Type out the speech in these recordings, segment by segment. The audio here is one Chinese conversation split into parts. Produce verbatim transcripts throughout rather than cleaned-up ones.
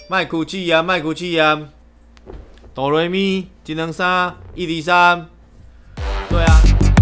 卖哭泣啊，卖哭泣啊！哆来咪，一两三，一二三，对啊。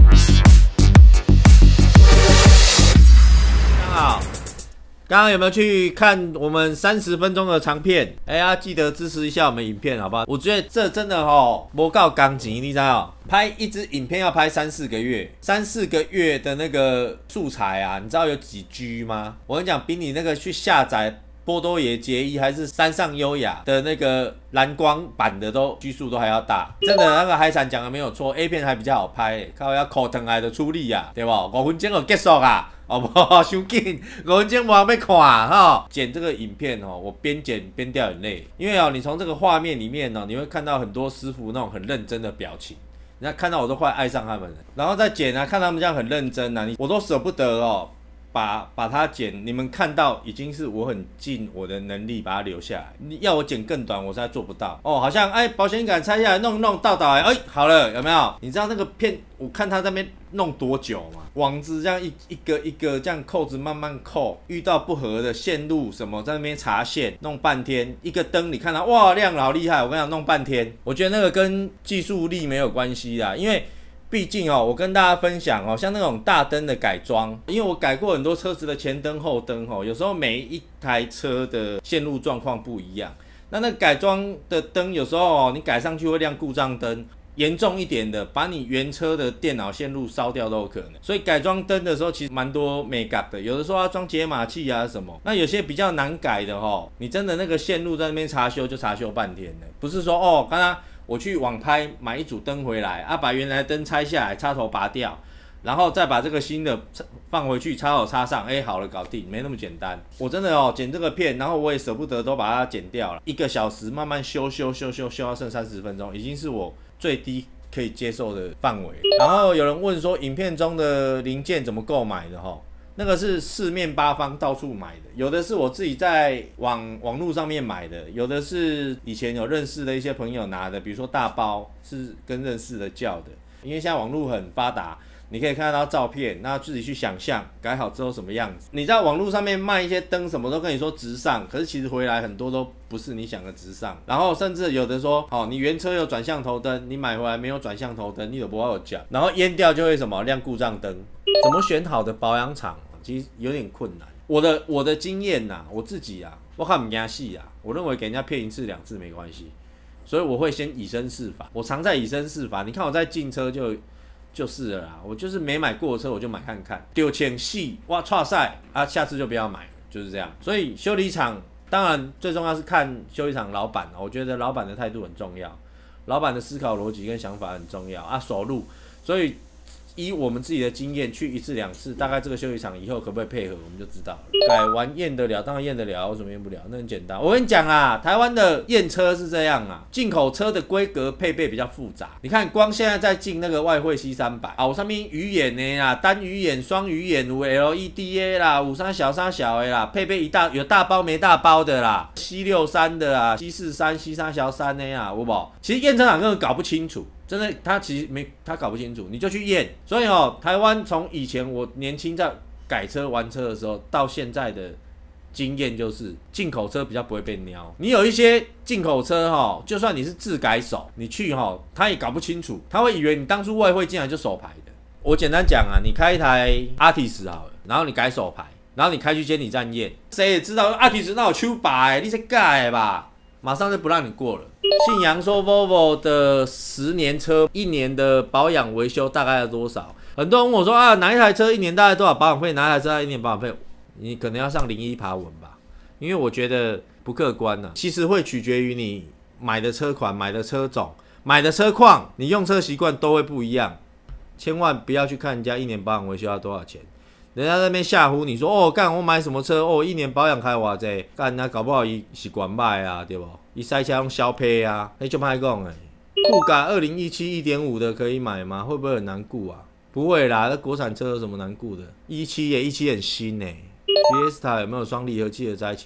刚好，刚刚有没有去看我们三十分钟的长片？哎呀，记得支持一下我们影片，好不好？我觉得这真的哦，不够钢筋，你知道？拍一支影片要拍三四个月，三四个月的那个素材啊，你知道有几 G 吗？我跟你讲，比你那个去下载波多野结衣还是山上优雅的那个蓝光版的都 G 数都还要大。真的，那个海产讲的没有错 ，A 片还比较好拍、欸，靠要口疼来的出力啊，对不？五分钟就结束啊。哦不，伤紧，五分钟无要看哈。剪这个影片哦，我边剪边掉眼泪，因为哦，你从这个画面里面哦，你会看到很多师傅那种很认真的表情，人家看到我都快爱上他们了。然后再剪啊，看他们这样很认真啊，你我都舍不得哦。把把它剪，你们看到已经是我很尽我的能力把它留下来。你要我剪更短，我实在做不到。哦，好像哎，保险杆拆下来弄弄倒倒哎，哎好了，有没有？你知道那个片，我看他在那边弄多久吗？网子这样一一个一个这样扣子慢慢扣，遇到不合的线路什么，在那边查线，弄半天。一个灯你看它哇亮了，好厉害！我跟你讲，弄半天。我觉得那个跟技术力没有关系啦，因为。毕竟哦，我跟大家分享哦，像那种大灯的改装，因为我改过很多车子的前灯后灯哦，有时候每一台车的线路状况不一样，那那改装的灯有时候哦，你改上去会亮故障灯，严重一点的，把你原车的电脑线路烧掉都有可能。所以改装灯的时候其实蛮多美感的，有的时候要装解码器啊什么，那有些比较难改的哦，你真的那个线路在那边查修就查修半天了，不是说哦，刚刚。我去网拍买一组灯回来啊，把原来的灯拆下来，插头拔掉，然后再把这个新的放回去，插头插上，哎，好了，搞定，没那么简单。我真的哦，剪这个片，然后我也舍不得都把它剪掉了，一个小时慢慢修修修修修到剩三十分钟，已经是我最低可以接受的范围。然后有人问说，影片中的零件怎么购买的哈？那个是四面八方到处买的，有的是我自己在网网络上面买的，有的是以前有认识的一些朋友拿的，比如说大包是跟认识的叫的，因为现在网络很发达，你可以看到照片，那自己去想象改好之后什么样子。你在网络上面卖一些灯，什么都跟你说直上，可是其实回来很多都不是你想的直上。然后甚至有的说，哦，你原车有转向头灯，你买回来没有转向头灯，你都不会有讲，然后淹掉就会什么亮故障灯。怎么选好的保养厂，其实有点困难。我的我的经验呐、啊，我自己啊，我看不惊死啊，我认为给人家骗一次两次没关系，所以我会先以身试法。我常在以身试法，你看我在进车就就是了啦，我就是没买过的车我就买看看，丢钱戏哇挫赛啊，下次就不要买了，就是这样。所以修理厂当然最重要是看修理厂老板，我觉得老板的态度很重要，老板的思考逻辑跟想法很重要啊，手路，所以。以我们自己的经验去一次两次，大概这个修理厂以后可不可以配合，我们就知道了。改完验得了，当然验得了，为什么验不了？那很简单。我跟你讲啊，台湾的验车是这样啊，进口车的规格配备比较复杂。你看，光现在在进那个外汇 C 三百啊，有上面鱼眼的啦，单鱼眼、双鱼眼，有 L E D A 啦，五三小三小的啦，配备一大有大包没大包的啦 ，C 六三的啦 ，C 四三、C 三小三的啦，有无？其实验车厂根本搞不清楚。真的，他其实没他搞不清楚，你就去验。所以哦，台湾从以前我年轻在改车玩车的时候，到现在的经验就是，进口车比较不会被撩。你有一些进口车哈、哦，就算你是自改手，你去哈、哦，他也搞不清楚，他会以为你当初外汇进来就手牌的。我简单讲啊，你开一台 Artis 好了，然后你改手牌，然后你开去监理站验，谁也知道 Artis 那有手牌，你是改吧？马上就不让你过了。信阳说 Volvo 的十年车一年的保养维修大概要多少？很多人问我说啊，哪一台车一年大概多少保养费？哪一台车一年保养费？你可能要上零一爬文吧，因为我觉得不客观啊。其实会取决于你买的车款、买的车种、买的车况，你用车习惯都会不一样。千万不要去看人家一年保养维修要多少钱。人家在那边吓唬你说哦，干我买什么车哦，一年保养开偌济，干那搞不好伊是管卖啊，对不？伊赛车用小配啊，那就歹讲哎。酷咖二零一七 一点五的可以买吗？会不会很难顾啊？不会啦，那国产车有什么难顾的？一七耶，一七很新哎。Fiesta 有没有双离合器的灾情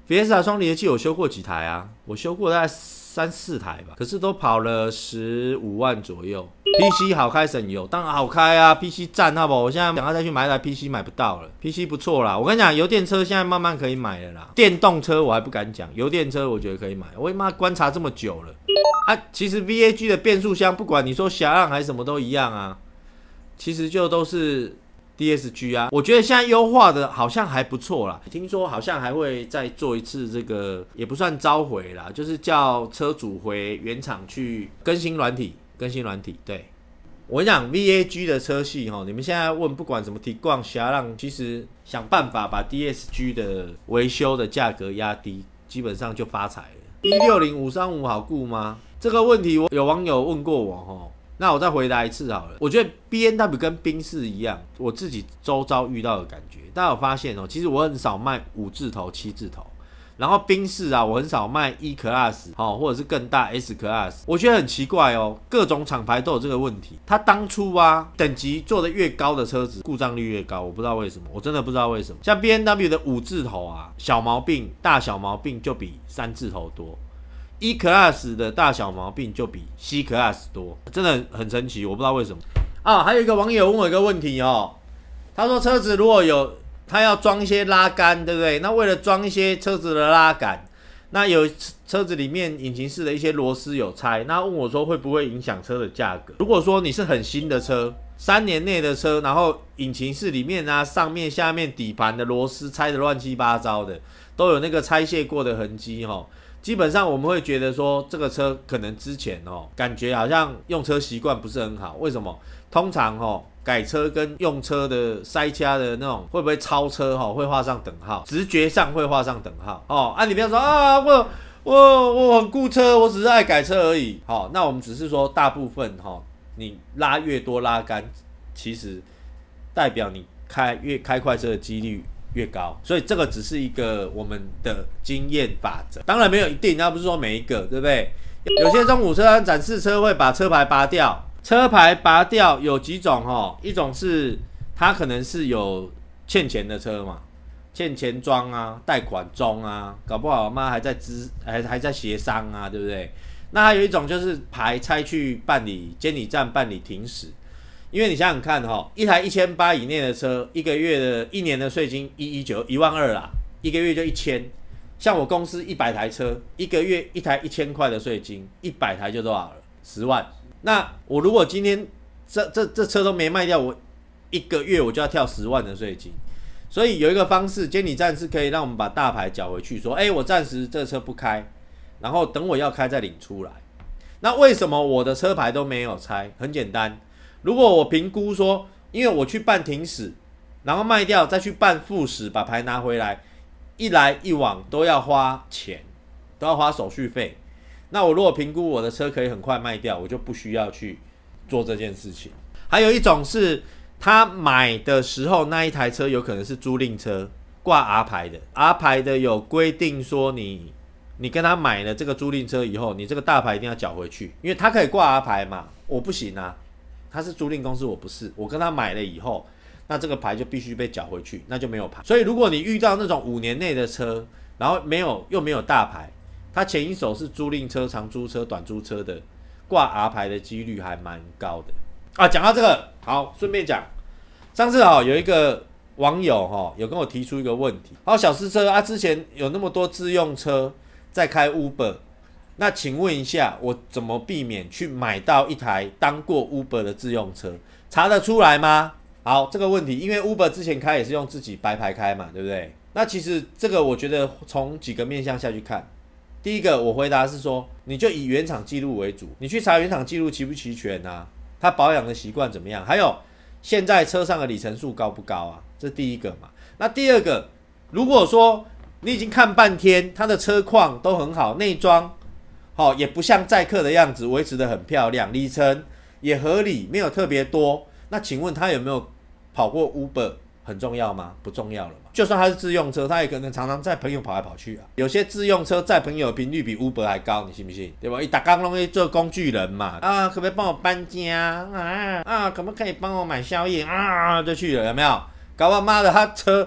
Fiesta 双离合器我修过几台啊？我修过大概三四台吧，可是都跑了十五万左右。P C 好开省油，当然好开啊 ！P C 赞好不好？我现在想要再去买一台 P C 买不到了 ，P C 不错啦。我跟你讲，油电车现在慢慢可以买了啦，电动车我还不敢讲，油电车我觉得可以买。我他妈观察这么久了啊，其实 V A G 的变速箱，不管你说狭浪还是什么都一样啊，其实就都是 D S G 啊。我觉得现在优化的好像还不错啦，听说好像还会再做一次这个，也不算召回啦，就是叫车主回原厂去更新软体。更新软体，对我跟你讲 ，V A G 的车系哈，你们现在问不管什么提冠、狭浪，其实想办法把 D S G 的维修的价格压低，基本上就发财了。一六零五三五好顾吗？这个问题我有网友问过我哈，那我再回答一次好了。我觉得 B M W 跟宾士一样，我自己周遭遇到的感觉，大家有发现哦，其实我很少卖五字头、七字头。然后宾士啊，我很少卖 E Class 哦，或者是更大 S Class， 我觉得很奇怪哦，各种厂牌都有这个问题。它当初啊，等级做的越高的车子，故障率越高，我不知道为什么，我真的不知道为什么。像 B M W 的五字头啊，小毛病、大小毛病就比三字头多 ；E Class 的大小毛病就比 C Class 多，真的很神奇，我不知道为什么。啊，还有一个网友问我一个问题哦，他说车子如果有他要装一些拉杆，对不对？那为了装一些车子的拉杆，那有车子里面引擎室的一些螺丝有拆，那问我说会不会影响车的价格？如果说你是很新的车，三年内的车，然后引擎室里面啊、上面、下面底盘的螺丝拆的乱七八糟的，都有那个拆卸过的痕迹哈。基本上我们会觉得说这个车可能之前哦，感觉好像用车习惯不是很好。为什么？通常哦。改车跟用车的塞掐的那种会不会超车齁，会画上等号，直觉上会画上等号哦。啊，你不要说啊，我我我很顾车，我只是爱改车而已。好，那我们只是说大部分齁，你拉越多拉杆，其实代表你开越开快车的几率越高，所以这个只是一个我们的经验法则，当然没有一定，那不是说每一个，对不对？有些中古车展展示车会把车牌拔掉。车牌拔掉有几种齁，一种是它可能是有欠钱的车嘛，欠钱庄啊，贷款中啊，搞不好妈还在资还还在协商啊，对不对？那还有一种就是牌拆去办理监理站办理停驶，因为你想想看齁，一台一千八以内的车，一个月的一年的税金一一九一万二啦，一个月就一千。像我公司一百台车，一个月一台一千块的税金，一百台就多少了？十万。那我如果今天这这这车都没卖掉，我一个月我就要跳十万的税金。所以有一个方式，监理站是可以让我们把大牌缴回去，说，哎、欸，我暂时这车不开，然后等我要开再领出来。那为什么我的车牌都没有拆？很简单，如果我评估说，因为我去办停驶，然后卖掉，再去办复驶，把牌拿回来，一来一往都要花钱，都要花手续费。那我如果评估我的车可以很快卖掉，我就不需要去做这件事情。还有一种是他买的时候那一台车有可能是租赁车，挂 R 牌的 ，R 牌的有规定说你你跟他买了这个租赁车以后，你这个大牌一定要缴回去，因为他可以挂 R 牌嘛，我不行啊，他是租赁公司，我不是，我跟他买了以后，那这个牌就必须被缴回去，那就没有牌。所以如果你遇到那种五年内的车，然后没有又没有大牌。它前一手是租赁车、长租车、短租车的，挂 R 牌的几率还蛮高的啊。讲到这个，好，顺便讲，上次哦有一个网友哈、哦、有跟我提出一个问题，好，小司车啊，之前有那么多自用车在开 Uber， 那请问一下，我怎么避免去买到一台当过 Uber 的自用车？查得出来吗？好，这个问题，因为 Uber 之前开也是用自己白牌开嘛，对不对？那其实这个我觉得从几个面向下去看。第一个，我回答是说，你就以原厂记录为主，你去查原厂记录齐不齐全啊？它保养的习惯怎么样？还有现在车上的里程数高不高啊？这第一个嘛。那第二个，如果说你已经看半天，它的车况都很好，内装好、哦、也不像载客的样子，维持得很漂亮，里程也合理，没有特别多。那请问他有没有跑过 Uber？很重要吗？不重要了嘛。就算它是自用车，它也可能常常载朋友跑来跑去啊。有些自用车载朋友的频率比 Uber 还高，你信不信？对吧？一打刚拢去做工具人嘛。啊，可不可以帮我搬家啊？啊，可不可以帮我买宵夜啊？就去了，有没有？搞完妈的，他车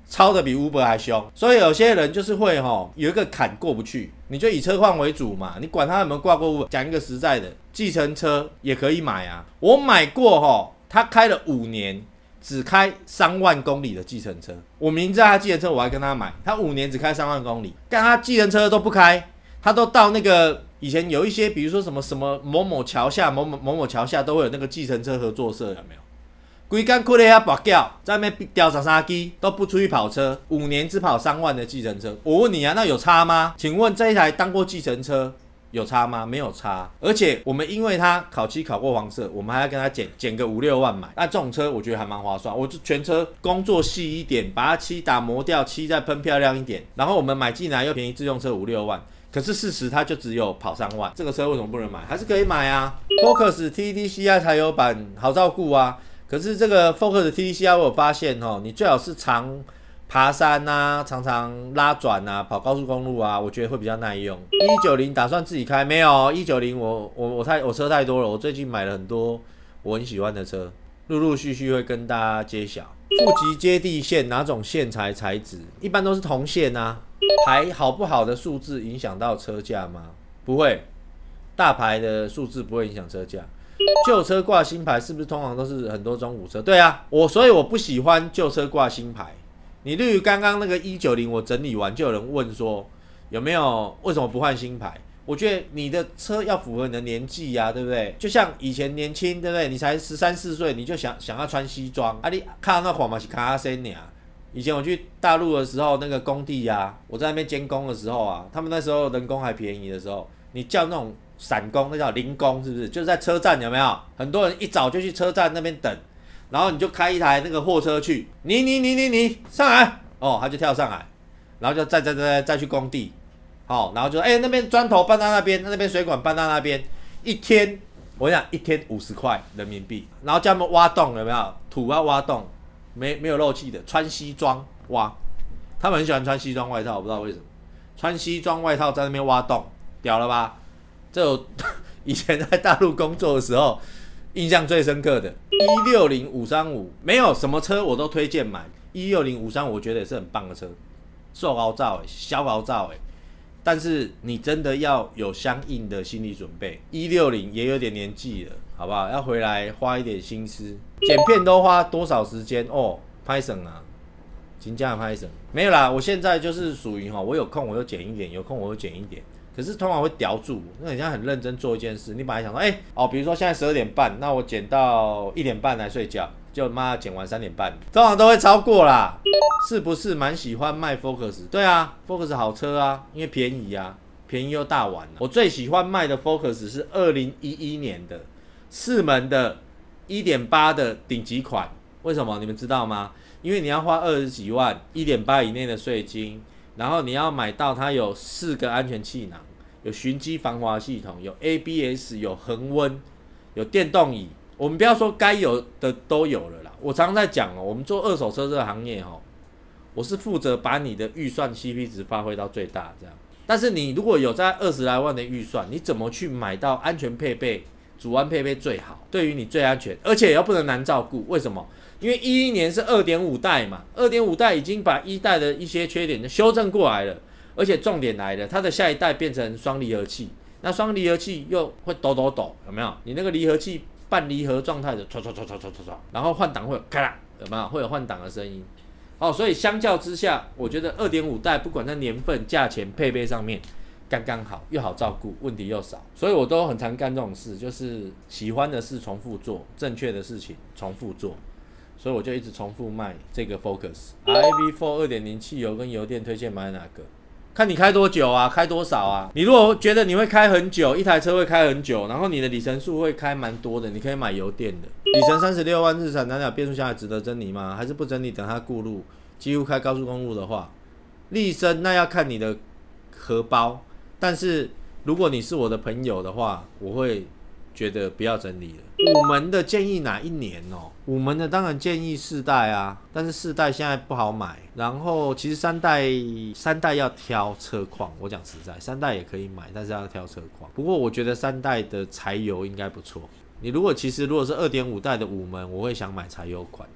超的比 Uber 还凶。所以有些人就是会吼有一个坎过不去，你就以车况为主嘛，你管他有没有挂过 Uber。讲一个实在的，计程车也可以买啊，我买过吼，他开了五年。只开三万公里的计程车，我明知道他计程车，我还跟他买。他五年只开三万公里，但他计程车都不开，他都到那个以前有一些，比如说什么什么某某桥下、某某某某桥下都会有那个计程车合作社，有没有？规天开了遐跋筊，在那边吊十三机都不出去跑车，五年只跑三万的计程车。我问你啊，那有差吗？请问这一台当过计程车？有差吗？没有差，而且我们因为他考期考过黄色，我们还要跟他减减个五六万买。那这种车我觉得还蛮划算，我就全车工作细一点，把它漆打磨掉，漆再喷漂亮一点，然后我们买进来又便宜，自用车五六万。可是事实它就只有跑三万，这个车为什么不能买？还是可以买啊。Focus T D C I 柴油版好照顾啊，可是这个 Focus T D C I 我有发现哦，你最好是常爬山啊，常常拉转啊，跑高速公路啊，我觉得会比较耐用。一九零打算自己开没有？一九零我我我太我车太多了，我最近买了很多我很喜欢的车，陆陆续续会跟大家揭晓。负极接地线哪种线材材质？一般都是铜线啊。牌好不好的数字影响到车价吗？不会，大牌的数字不会影响车价。旧车挂新牌是不是通常都是很多中古车？对啊，我所以我不喜欢旧车挂新牌。你例如刚刚那个一九零，我整理完就有人问说有没有为什么不换新牌？我觉得你的车要符合你的年纪呀、啊，对不对？就像以前年轻，对不对？你才十三四岁，你就想想要穿西装啊？你看到那款嘛是卡森呀。以前我去大陆的时候，那个工地啊，我在那边监工的时候啊，他们那时候人工还便宜的时候，你叫那种散工，那叫零工，是不是？就是在车站有没有？很多人一早就去车站那边等。然后你就开一台那个货车去，你你你你你上来，哦，他就跳上来，然后就再再再再去工地，好、哦，然后就哎、欸、那边砖头搬到那边，那边水管搬到那边，一天我跟你讲一天五十块人民币，然后叫他们挖洞有没有？土要挖洞，没没有漏气的，穿西装挖，他们很喜欢穿西装外套，我不知道为什么，穿西装外套在那边挖洞，屌了吧？这有以前在大陆工作的时候。印象最深刻的一六零五三五，没有什么车我都推荐买。一六零五三五我觉得也是很棒的车，瘦高照诶，小高照诶，但是你真的要有相应的心理准备。一六零也有点年纪了，好不好？要回来花一点心思。剪片都花多少时间哦？拍省啊，真正拍省。没有啦，我现在就是属于哈，我有空我就剪一点，有空我就剪一点。可是通常会叼住，那你现在很认真做一件事，你本来想说，哎、欸，哦，比如说现在十二点半，那我剪到一点半来睡觉，就妈剪完三点半，通常都会超过啦。是不是蛮喜欢卖 Focus？ 对啊 ，Focus 好车啊，因为便宜啊，便宜又大碗、啊。我最喜欢卖的 Focus 是二零一一年的四门的 一点八 的顶级款，为什么？你们知道吗？因为你要花二十几万 ，一点八 以内的税金。然后你要买到它有四个安全气囊，有循迹防滑系统，有 A B S， 有恒温，有电动椅。我们不要说该有的都有了啦。我常常在讲哦，我们做二手车这个行业哦，我是负责把你的预算 C P 值发挥到最大这样。但是你如果有在二十来万的预算，你怎么去买到安全配备、主安配备最好，对于你最安全，而且又不能难照顾？为什么？因为一一年是 二点五 代嘛 ，二点五 代已经把一代的一些缺点修正过来了，而且重点来了，它的下一代变成双离合器，那双离合器又会抖抖抖，有没有？你那个离合器半离合状态的，唰唰唰唰唰唰，然后换挡会有咔啦，有没有？会有换挡的声音。哦，所以相较之下，我觉得 二点五 代不管在年份、价钱、配备上面，刚刚好，又好照顾，问题又少，所以我都很常干这种事，就是喜欢的事重复做，正确的事情重复做。所以我就一直重复卖这个 Focus。R A V 四 二点零 汽油跟油电推荐买哪个？看你开多久啊，开多少啊？你如果觉得你会开很久，一台车会开很久，然后你的里程数会开蛮多的，你可以买油电的。里程三十六万日产蓝鸟变速箱还值得整理吗？还是不整理？等它过路，几乎开高速公路的话，力升那要看你的荷包。但是如果你是我的朋友的话，我会觉得不要整理了。五门的建议哪一年哦？五门的当然建议四代啊，但是四代现在不好买。然后其实三代三代要挑车况，我讲实在，三代也可以买，但是要挑车况。不过我觉得三代的柴油应该不错。你如果其实如果是 二点五 代的五门，我会想买柴油款。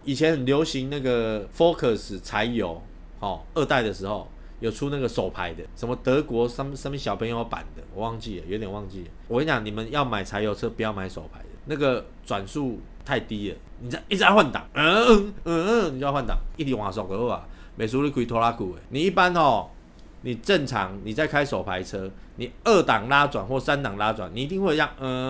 以前很流行那个 Focus 柴油，哦，二代的时候有出那个手排的，什么德国什么什么小朋友版的，我忘记了，有点忘记了。我跟你讲，你们要买柴油车，不要买手排的，那个转速太低了，你在一直在换挡，嗯嗯嗯，你就要换挡，一直往手可啊，美苏你开拖拉库的，你一般哦。你正常你在开手排车，你二档拉转或三档拉转，你一定会这样，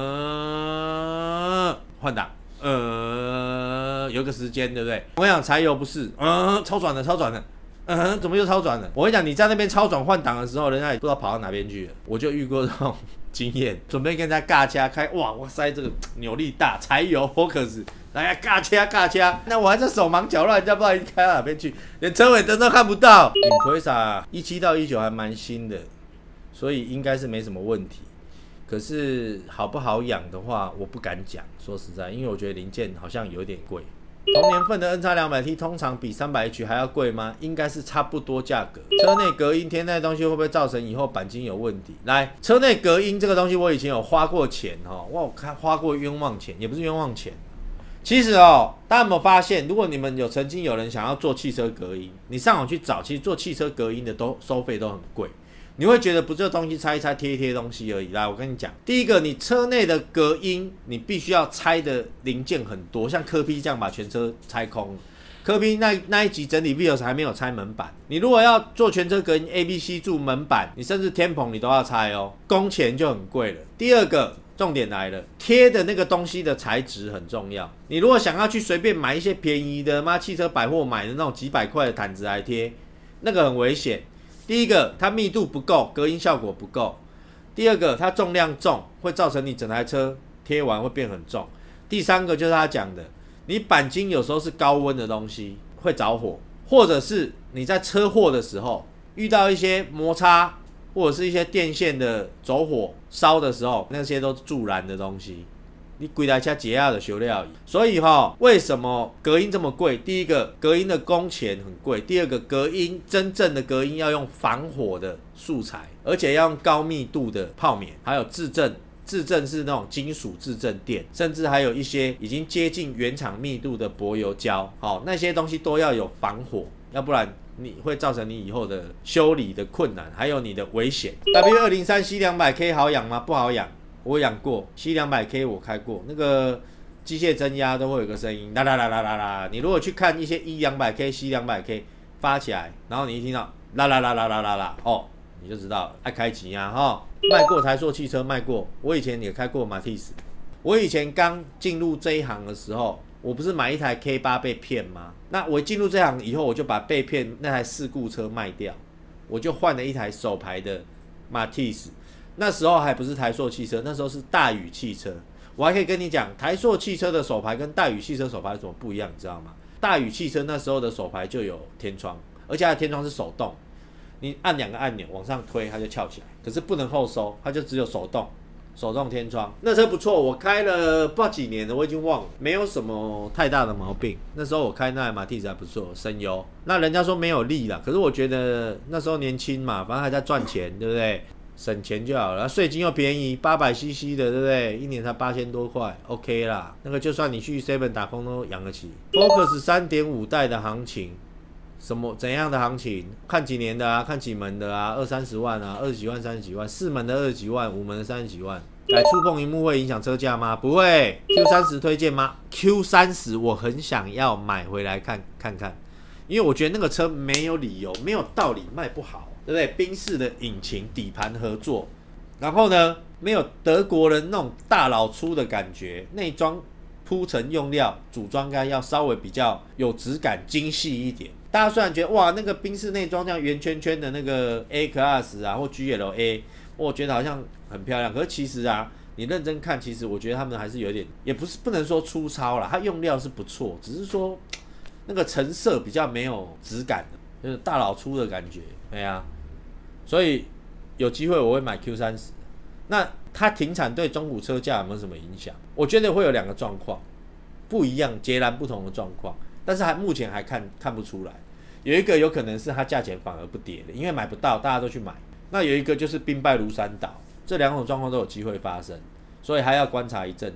呃，换挡，呃，有个时间，对不对？我跟你讲，柴油不是，呃，超转的，超转的，呃，怎么又超转了？我跟你讲，你在那边超转换挡的时候，人家也不知道跑到哪边去了。我就遇过这种经验，准备跟人家尬掐开，哇，哇塞，这个扭力大，柴油 Focus。来呀，尬掐尬掐，那我还在手忙脚乱，人家不知道已经开到哪边去，连车尾灯都看不到。Impreza 一七到一九还蛮新的，所以应该是没什么问题。可是好不好养的话，我不敢讲。说实在，因为我觉得零件好像有点贵。同年份的 N X 两百 T 通常比 三百 H 还要贵吗？应该是差不多价格。车内隔音贴那东西会不会造成以后钣金有问题？来，车内隔音这个东西我以前有花过钱哈，我有看花过冤枉钱，也不是冤枉钱。其实哦，大家有没有发现，如果你们有曾经有人想要做汽车隔音，你上网去找，其实做汽车隔音的都收费都很贵。你会觉得不是这东西拆一拆贴一贴东西而已。来，我跟你讲，第一个，你车内的隔音，你必须要拆的零件很多，像柯 P 这样把全车拆空。柯 P 那那一集整理 Vios 还没有拆门板，你如果要做全车隔音 A、B、C 柱门板，你甚至天棚你都要拆哦，工钱就很贵了。第二个。重点来了，贴的那个东西的材质很重要。你如果想要去随便买一些便宜的妈汽车百货买的那种几百块的毯子来贴，那个很危险。第一个，它密度不够，隔音效果不够；第二个，它重量重，会造成你整台车贴完会变很重；第三个就是他讲的，你钣金有时候是高温的东西会着火，或者是你在车祸的时候遇到一些摩擦。或者是一些电线的走火烧的时候，那些都是助燃的东西，你整台车解压的修料。所以哈、哦，为什么隔音这么贵？第一个，隔音的工钱很贵；第二个，隔音真正的隔音要用防火的素材，而且要用高密度的泡棉，还有质证。质证是那种金属质证垫，甚至还有一些已经接近原厂密度的柏油胶，好，那些东西都要有防火，要不然你会造成你以后的修理的困难，还有你的危险。W 二零三 C 两百 K 好养吗？不好养，我养过 C 两百 K 我开过，那个机械增压都会有个声音，啦啦啦啦啦啦。你如果去看一些 E 两百 K、C 两百 K 发起来，然后你一听到啦啦啦啦啦啦啦，哦，你就知道了，爱开机啊哈。卖过台塑汽车，卖过，我以前也开过马蒂斯。我以前刚进入这一行的时候，我不是买一台 K 八被骗吗？那我进入这行以后，我就把被骗那台事故车卖掉，我就换了一台手排的马蒂斯。那时候还不是台塑汽车，那时候是大宇汽车。我还可以跟你讲，台塑汽车的手排跟大宇汽车手排有什么不一样，你知道吗？大宇汽车那时候的手排就有天窗，而且它的天窗是手动。你按两个按钮往上推，它就翘起来，可是不能后收，它就只有手动，手动天窗。那车不错，我开了不知道几年了，我已经忘了，没有什么太大的毛病。那时候我开那台马蒂斯还不错，省油。那人家说没有力啦，可是我觉得那时候年轻嘛，反正还在赚钱，对不对？省钱就好了，税金又便宜，八百 C C 的，对不对？一年才八千多块 ，OK 啦。那个就算你去 seven 打工都养得起。Focus 三点五 代的行情。什么怎样的行情？看几年的啊，看几门的啊，二三十万啊，二十几万、三十几万，四门的二十几万，五门的三十几万。改触碰萤幕会影响车价吗？不会。Q 三十推荐吗 ？Q 三十我很想要买回来看看看，因为我觉得那个车没有理由，没有道理卖不好，对不对？宾士的引擎底盘合作，然后呢，没有德国人那种大老粗的感觉，内装铺陈用料组装该要稍微比较有质感、精细一点。大家虽然觉得哇，那个宾士内装这样圆圈圈的那个 A Class 啊或 G L A， 我觉得好像很漂亮。可是其实啊，你认真看，其实我觉得他们还是有点，也不是不能说粗糙啦，它用料是不错，只是说那个成色比较没有质感的，就是大老粗的感觉。哎呀、啊，所以有机会我会买 Q 三十。那它停产对中古车价有没有什么影响？我觉得会有两个状况，不一样、截然不同的状况，但是还目前还看看不出来。有一个有可能是它价钱反而不跌了，因为买不到，大家都去买。那有一个就是兵败如山倒，这两种状况都有机会发生，所以还要观察一阵子。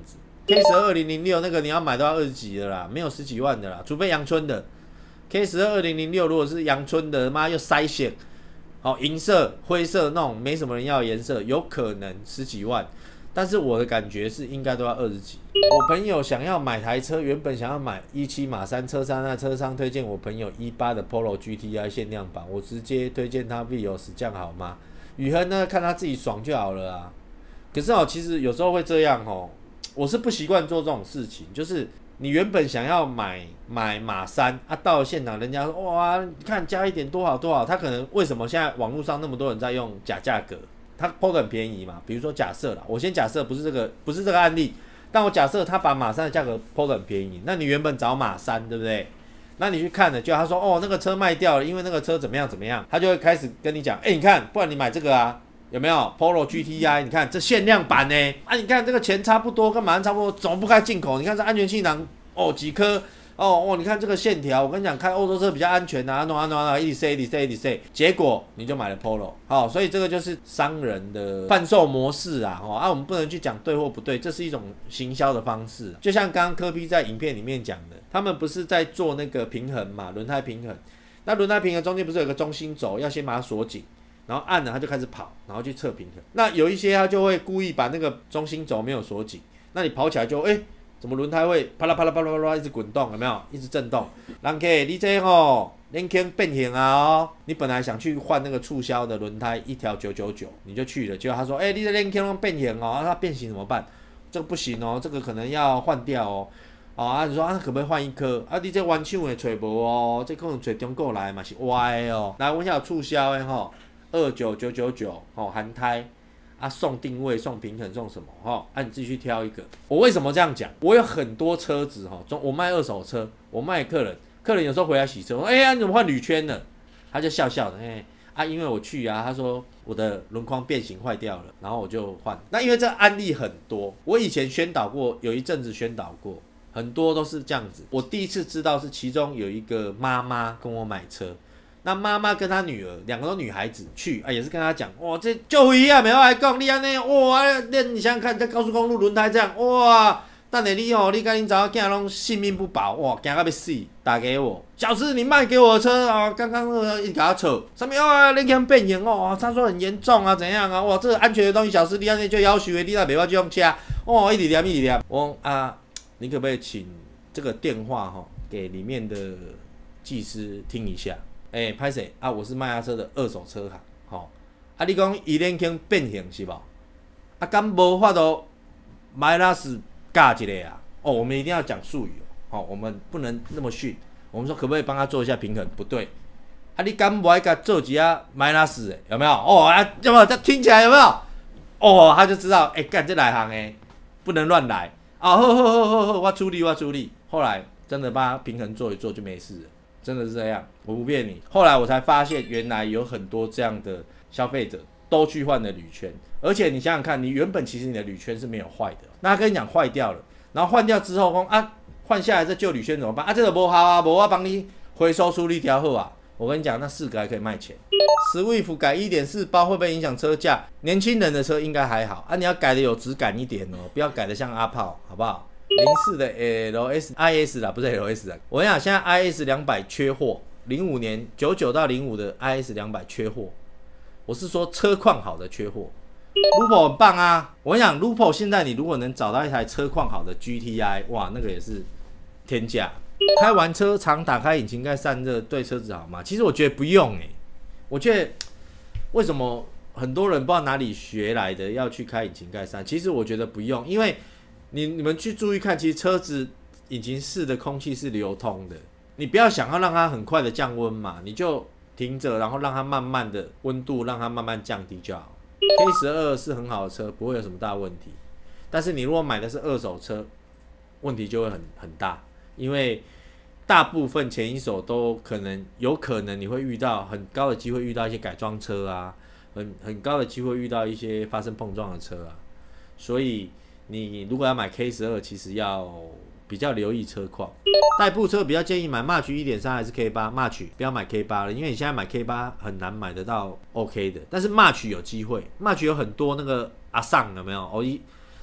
K 十二二零零六那个你要买都要二十几的啦，没有十几万的啦，除非阳春的 K 十二二零零六如果是阳春的，妈又筛选，好银色、灰色那种没什么人要的颜色，有可能十几万。但是我的感觉是应该都要二十几。我朋友想要买台车，原本想要买一七马三车商，那车商推荐我朋友一八的 Polo G T I 限量版，我直接推荐他 Vios， 这样好吗？宇亨呢，看他自己爽就好了啊。可是哦，其实有时候会这样哦，我是不习惯做这种事情，就是你原本想要买买马三啊，到了现场人家说哇，你看加一点多好多好，他可能为什么现在网络上那么多人在用假价格？他 P O 的很便宜嘛，比如说假设啦，我先假设不是这个不是这个案例，但我假设他把马三的价格 P O 的很便宜，那你原本找马三对不对？那你去看了，就他说哦那个车卖掉了，因为那个车怎么样怎么样，他就会开始跟你讲，哎、欸、你看，不然你买这个啊，有没有 Polo G T I？ 你看这限量版呢，啊你看这个钱差不多，跟马三差不多，怎么不开进口？你看这安全气囊哦几颗。哦哦，你看这个线条，我跟你讲，开欧洲车比较安全啊，弄啊弄啊，一直 say 一直 say 一直 say， 结果你就买了 Polo， 好、哦，所以这个就是商人的贩售模式啊，哦啊，我们不能去讲对或不对，这是一种行销的方式，就像刚刚柯 P 在影片里面讲的，他们不是在做那个平衡嘛，轮胎平衡，那轮胎平衡中间不是有个中心轴，要先把它锁紧，然后按了它就开始跑，然后去测平衡，那有一些他就会故意把那个中心轴没有锁紧，那你跑起来就哎。欸怎么轮胎会啪啦啪啦啪啦啪啦一直滚动，有没有？一直震动。人客，你这吼连坑变形啊哦！你本来想去换那个促销的轮胎，一条九九九，你就去了。结果他说，哎、欸，你这连坑变形哦，它变形怎么办？这个不行哦，这个可能要换掉哦。哦啊，你说啊，可不可以换一颗？啊，你这弯手的找无哦，这可能找中国来嘛是歪的哦。来，我想有促销的吼，二九九九九哦，含胎。啊，送定位、送平衡、送什么？哈，啊，你自己去挑一个。我为什么这样讲？我有很多车子哈，我卖二手车，我卖客人，客人有时候回来洗车，我说，哎、欸、呀、啊，你怎么换铝圈了？他就笑笑的，哎、欸，啊，因为我去啊，他说我的轮框变形坏掉了，然后我就换。那因为这个案例很多，我以前宣导过，有一阵子宣导过，很多都是这样子。我第一次知道是其中有一个妈妈跟我买车。那妈妈跟她女儿两个都女孩子去啊，也是跟她讲，哇，这就一样，没有来讲，你安尼，哇，你想想看，在高速公路轮胎这样，哇，但是你哦，你跟你找个囝拢性命不保，哇，惊到要死，打给我，小师，你卖给我的车啊，刚刚那个一给他扯，上面哦，连坑变形哦，他说很严重啊，怎样啊，哇，这个安全的东西，小师你安尼就要求的，你那袂要这样车，哦，一直念一直念，我啊，你可不可以请这个电话哈、哦，给里面的技师听一下？哎、欸，拍谁啊？我是卖他车的二手车行，吼、哦、啊！你讲伊连坑变形是无？啊，敢无法度买拉斯教一个啊？哦，我们一定要讲术语哦，哦，我们不能那么逊。我们说可不可以帮他做一下平衡？不对，啊，你敢不爱甲做一下买拉斯？有没有？哦啊，有没有？这听起来有没有？哦，他就知道，哎、欸，干这来行哎，不能乱来啊！好好好好好，我处理我处理。后来真的帮他平衡做一做就没事了。真的是这样，我不骗你。后来我才发现，原来有很多这样的消费者都去换了铝圈，而且你想想看，你原本其实你的铝圈是没有坏的，那他跟你讲坏掉了，然后换掉之后说啊，换下来这旧铝圈怎么办？啊，这个不好啊，不我帮你回收处理掉后啊。我跟你讲，那四个还可以卖钱。Swift 改 一点四 包会不会影响车价？年轻人的车应该还好啊，你要改的有质感一点哦，不要改的像阿炮，好不好？零四的 L S I S 啦，不是 L S 啦。我跟你讲，现在 I S 两百缺货，零五年九九到零五的 I S 两百缺货。我是说车况好的缺货。Lupo 很棒啊！我跟你讲 ，Lupo 现在你如果能找到一台车况好的 G T I， 哇，那个也是天价。开完车常打开引擎盖散热，对车子好吗？其实我觉得不用哎、欸。我觉得为什么很多人不知道哪里学来的要去开引擎盖散？其实我觉得不用，因为你你们去注意看，其实车子引擎室的空气是流通的，你不要想要让它很快的降温嘛，你就停着，然后让它慢慢的温度让它慢慢降低就好。K 十二 是很好的车，不会有什么大问题。但是你如果买的是二手车，问题就会很很大，因为大部分前一手都可能有可能你会遇到很高的机会遇到一些改装车啊，很很高的机会遇到一些发生碰撞的车啊，所以你如果要买 K 十二， 其实要比较留意车况。代步车比较建议买 March 一点三 还是 K 八 March 不要买 K 八 了，因为你现在买 K 八 很难买得到 OK 的，但是 March 有机会 ，March 有很多那个阿桑有没有？哦一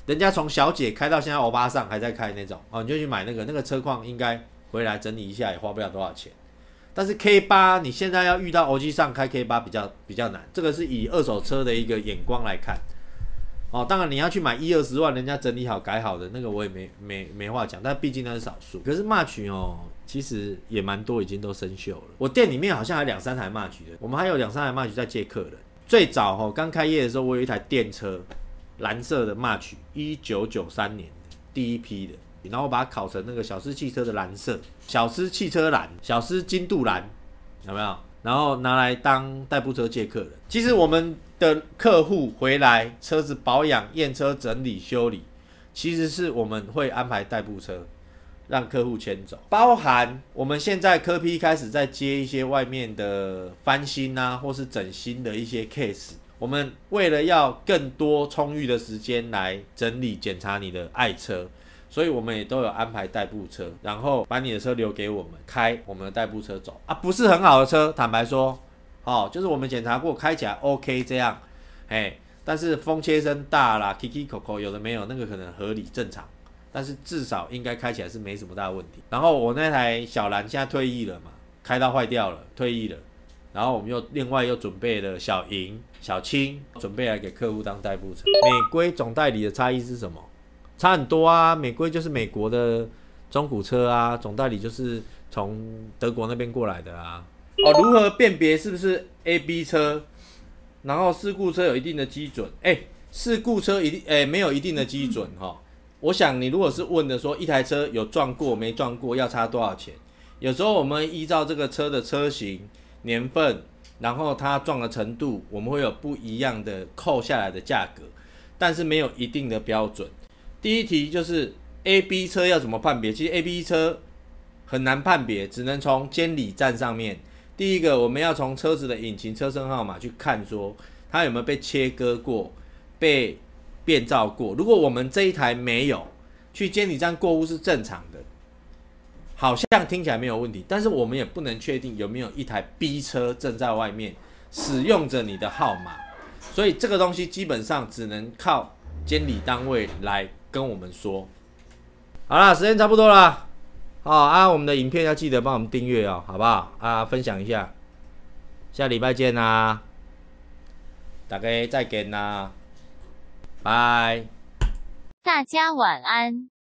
人家从小姐开到现在欧巴桑还在开那种哦，你就去买那个，那个车况应该回来整理一下也花不了多少钱。但是 K 八你现在要遇到欧基上开 K 八比较比较难，这个是以二手车的一个眼光来看。哦，当然你要去买一二十万人家整理好改好的那个我也没没没话讲，但毕竟那是少数。可是 March 哦，其实也蛮多已经都生锈了。我店里面好像还两三台 March 的，我们还有两三台 March 在借客人。最早哦刚开业的时候，我有一台电车，蓝色的 March， 一九九三年的第一批的。然后我把它烤成那个小狮汽车的蓝色，小狮汽车蓝，小狮金镀蓝，有没有？然后拿来当代步车借客人。其实我们的客户回来，车子保养、验车、整理、修理，其实是我们会安排代步车，让客户牵走。包含我们现在科 P 开始在接一些外面的翻新啊，或是整新的一些 case。我们为了要更多充裕的时间来整理检查你的爱车，所以我们也都有安排代步车，然后把你的车留给我们，开我们的代步车走啊。不是很好的车，坦白说，哦，就是我们检查过，开起来 OK 这样，哎，但是风切声大啦 ，Kiki Coco 有的没有，那个可能合理正常，但是至少应该开起来是没什么大问题。然后我那台小蓝现在退役了嘛，开到坏掉了，退役了，然后我们又另外又准备了小银、小青，准备来给客户当代步车。美规总代理的差异是什么？差很多啊，美规就是美国的中古车啊，总代理就是从德国那边过来的啊。哦，如何辨别是不是 A B 车？然后事故车有一定的基准，哎、欸，事故车一定哎、欸、没有一定的基准哈、哦。我想你如果是问的说一台车有撞过没撞过要差多少钱，有时候我们依照这个车的车型、年份，然后它撞的程度，我们会有不一样的扣下来的价格，但是没有一定的标准。第一题就是 A B 车要怎么判别？其实 A B 车很难判别，只能从监理站上面。第一个，我们要从车子的引擎车身号码去看，说它有没有被切割过、被变造过。如果我们这一台没有，去监理站过户是正常的，好像听起来没有问题，但是我们也不能确定有没有一台 B 车正在外面使用着你的号码，所以这个东西基本上只能靠监理单位来跟我们说。好啦，时间差不多啦。好啊，我们的影片要记得帮我们订阅哦，好不好？啊，分享一下，下礼拜见啦，大家再见啦，拜。 大家晚安。